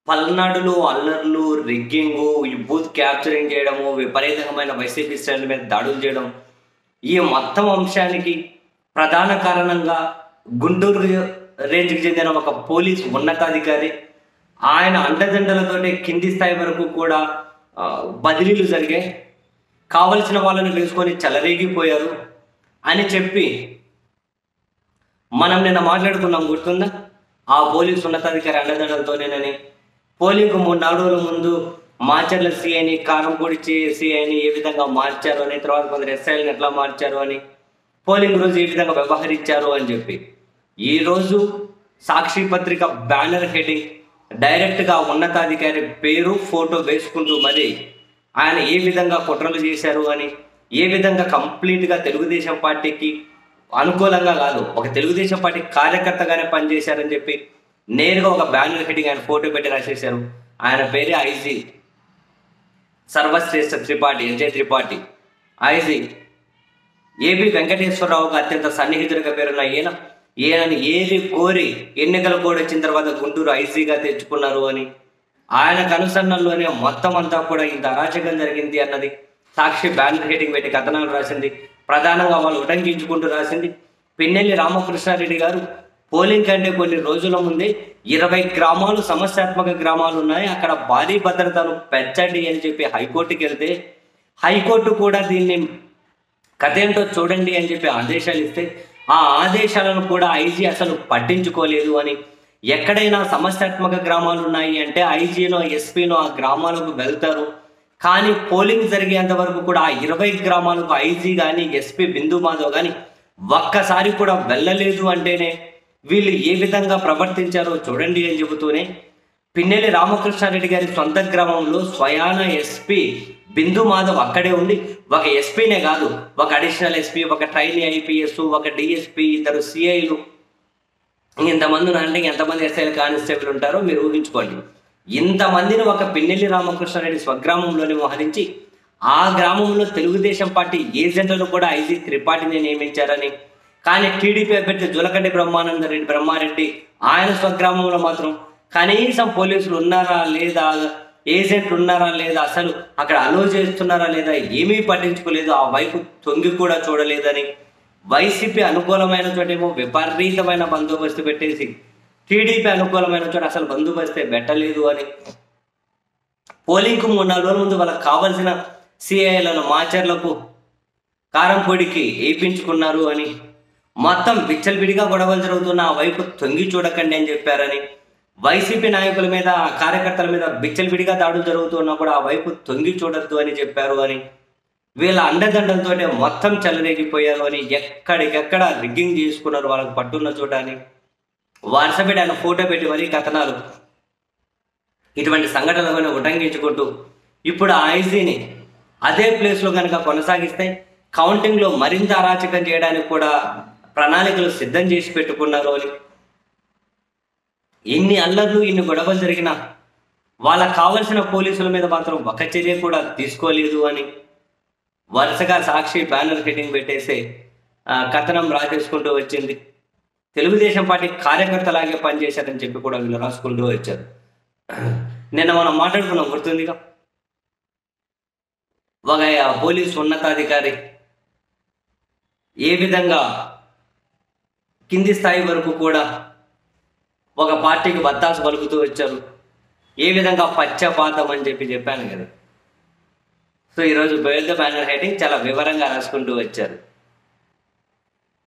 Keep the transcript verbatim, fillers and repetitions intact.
పల్నాడులో అల్లర్లు, రిగ్గింగు, ఈ బూత్ క్యాప్చరింగ్ చేయడము, విపరీతమైన వైసీపీ శ్రేణుల మీద దాడులు చేయడం, ఈ మొత్తం అంశానికి ప్రధాన కారణంగా గుంటూరు రేంజ్కి చెందిన ఒక పోలీస్ ఉన్నతాధికారి, ఆయన అండదండలతోనే కింది స్థాయి వరకు కూడా ఆ, బదిలీలు జరిగాయి, కావలసిన వాళ్ళని వేసుకొని చెలరేగిపోయారు అని చెప్పి మనం నిన్న మాట్లాడుకున్నాం, గుర్తుందా? ఆ పోలీసు ఉన్నతాధికారి అండదండలతోనేనని. పోలింగ్ మూడు నాలుగు రోజుల ముందు మాచర్ల సిఐని కారంపూడి సిఐని ఏ విధంగా మార్చారు అని, తర్వాత కొందరు ఎస్ఐలను ఎట్లా మార్చారు అని, పోలింగ్ రోజు ఏ విధంగా వ్యవహరించారు అని చెప్పి ఈరోజు సాక్షి పత్రిక బ్యానర్ హెడ్డింగ్ డైరెక్ట్గా ఉన్నతాధికారి పేరు ఫోటో వేసుకుంటూ మరి ఆయన ఏ విధంగా కుట్రలు చేశారు అని, ఏ విధంగా కంప్లీట్గా తెలుగుదేశం పార్టీకి అనుకూలంగా కాదు, ఒక తెలుగుదేశం పార్టీ కార్యకర్తగానే పనిచేశారని చెప్పి నేరుగా ఒక బ్యానర్ హెడ్డింగ్ ఆయన ఫోటో పెట్టి రాసేశారు. ఆయన పేరే IG Sarvashreshth Tripathi, Vijay Tripathi. IG A వెంకటేశ్వరరావుకు అత్యంత సన్నిహితుడిగా పేరున్న ఈయన ఈయనని ఏది కోరి ఎన్నికల కోడ్ వచ్చిన తర్వాత గుంటూరు ఐజీగా తెచ్చుకున్నారు అని, ఆయనకు అనుసరణలోనే మొత్తం అంతా కూడా ఇంత అరాచకం జరిగింది అన్నది సాక్షి బ్యానర్ హెడ్డింగ్ పెట్టి కథనాలు రాసింది. ప్రధానంగా వాళ్ళు ఉటంకించుకుంటూ రాసింది. పిన్నెల్లి రామకృష్ణారెడ్డి గారు పోలింగ్ కంటే కొన్ని రోజుల ముందే ఇరవై గ్రామాలు సమస్యాత్మక గ్రామాలు ఉన్నాయి, అక్కడ భారీ భద్రతను పెంచండి అని చెప్పి హైకోర్టుకి వెళ్తే హైకోర్టు కూడా దీన్ని కథేంటో చూడండి అని చెప్పి ఆదేశాలు ఇస్తే ఆ ఆదేశాలను కూడా ఐజీ అసలు పట్టించుకోలేదు అని, ఎక్కడైనా సమస్యాత్మక గ్రామాలు ఉన్నాయి అంటే ఐజీనో ఎస్పీనో ఆ గ్రామాలకు వెళ్తారు, కానీ పోలింగ్ జరిగేంత వరకు కూడా ఆ ఇరవై గ్రామాలకు ఐజీ కానీ ఎస్పీ బిందు మాధవ్ కానీ ఒక్కసారి కూడా వెళ్ళలేదు అంటేనే వీళ్ళు ఏ విధంగా ప్రవర్తించారో చూడండి అని చెబుతూనే పిన్నెల్లి రామకృష్ణారెడ్డి గారి సొంత గ్రామంలో స్వయాన ఎస్పీ బిందు మాధవ్ అక్కడే ఉండి ఒక ఎస్పీనే కాదు, ఒక అడిషనల్ ఎస్పీ, ఒక ట్రైనీ ఐపీఎస్, ఒక డిఎస్పీ, ఇద్దరు సిఐలు, ఇంతమంది అంటే ఎంతమంది ఎస్ఐలు కానిస్టేబుల్ ఉంటారో మీరు ఊహించుకోండి. ఇంతమందిని ఒక పిన్నెల్లి రామకృష్ణారెడ్డి స్వగ్రామంలోనే మోహరించి ఆ గ్రామంలో తెలుగుదేశం పార్టీ ఏజెంట్లను కూడా ఐజీ త్రిపాఠిని నియమించారని, కానీ టీడీపీ అభ్యర్థి జులకంటి బ్రహ్మానంద రెడ్డి బ్రహ్మారెడ్డి ఆయన స్వగ్రామంలో మాత్రం కనీసం పోలీసులు ఉన్నారా లేదా, ఏజెంట్లు ఉన్నారా లేదా, అసలు అక్కడ అలో చేస్తున్నారా లేదా ఏమీ పట్టించుకోలేదు, ఆ వైపు తొంగి కూడా చూడలేదని, వైసీపీ అనుకూలమైన చోటేమో విపరీతమైన బందోబస్తు పెట్టేసి టీడీపీ అనుకూలమైన చోట అసలు బందోబస్తే పెట్టలేదు అని, పోలింగ్కు మూడు నాలుగు రోజుల ముందు వాళ్ళకి కావలసిన సిఐలను మాచర్లకు కారంపొడికి వేయించుకున్నారు అని, మొత్తం విచ్చలవిడిగా గొడవలు జరుగుతున్న ఆ వైపు తొంగి చూడకండి అని చెప్పారని, వైసీపీ నాయకుల మీద కార్యకర్తల మీద విచ్చలవిడిగా దాడులు జరుగుతున్నా కూడా ఆ వైపు తొంగి చూడొద్దు అని చెప్పారు అని, వీళ్ళ అండదండలతో మొత్తం చెలరేగిపోయారు అని, ఎక్కడికెక్కడ రిగ్గింగ్ చేసుకున్నారు వాళ్ళకి పట్టున్న చోట అని వరుస పెట్టి ఆయన ఫోటో పెట్టి మరీ కథనాలు ఇటువంటి సంఘటనలను ఉటంకించుకుంటూ ఇప్పుడు ఆ ఐజీని అదే ప్లేస్లో కనుక కొనసాగిస్తే కౌంటింగ్లో మరింత అరాచకం చేయడానికి కూడా ప్రణాళికలు సిద్ధం చేసి పెట్టుకున్నారు అని, ఇన్ని అల్లర్లు ఇన్ని గొడవలు జరిగినా వాళ్ళకు కావలసిన పోలీసుల మీద మాత్రం ఒక చర్య కూడా తీసుకోలేదు అని వరుసగా సాక్షి బ్యానర్ హెడ్డింగ్ పెట్టేసి కథనం రాసేసుకుంటూ వచ్చింది. తెలుగుదేశం పార్టీ కార్యకర్తలాగే పనిచేశారని చెప్పి కూడా వీళ్ళు రాసుకుంటూ వచ్చారు. నిన్న మనం మాట్లాడుకున్నాం, గుర్తుందిగా, ఒక పోలీసు ఉన్నతాధికారి ఏ విధంగా కింది స్థాయి వరకు కూడా ఒక పార్టీకి బత్తాసు పలుకుతూ వచ్చారు, ఏ విధంగా పచ్చపాతం అని చెప్పి చెప్పాను కదా. సో ఈరోజు బయట బ్యానర్ హెడ్డింగ్ చాలా వివరంగా రాసుకుంటూ వచ్చారు.